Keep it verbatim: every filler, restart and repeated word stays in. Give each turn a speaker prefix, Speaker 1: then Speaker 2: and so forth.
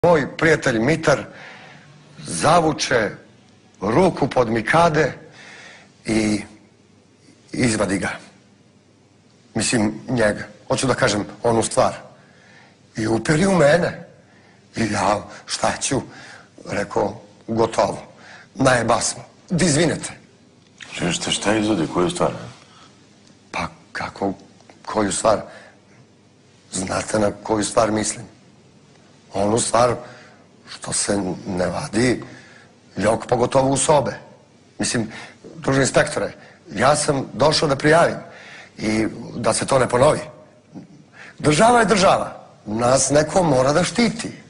Speaker 1: Moj prijatelj Mitar zavuče ruku pod mikade i izvadi ga. Mislim, njega. Hoću da kažem onu stvar. I uperi u mene. I ja, šta ću? Rekao, gotovo. Najeba smo. Da izvinete.
Speaker 2: Češće, šta izvodi? Koju stvar?
Speaker 1: Pa kako, koju stvar? Znate na koju stvar mislim? Onu stvar što se ne vadi ljok pogotovo u sobe. Mislim, druže inspektore, ja sam došao da prijavim i da se to ne ponovi. Država je država. Nas neko mora da štiti.